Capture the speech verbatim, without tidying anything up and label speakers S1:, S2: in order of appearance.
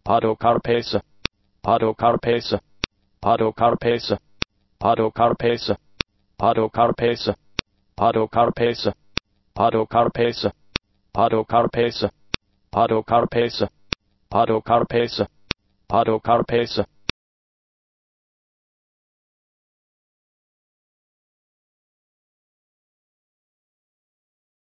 S1: Podocarpaceae, Podocarpaceae, Podocarpaceae, Podocarpaceae, Podocarpaceae, Podocarpaceae, Podocarpaceae, Podocarpaceae, Podocarpaceae, Podocarpaceae, Podocarpaceae,